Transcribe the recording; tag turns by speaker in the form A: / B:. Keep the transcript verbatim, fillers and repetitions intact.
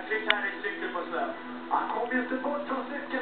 A: verkligen kärlekscykel på snö. Han kom ju inte bort från cykeln.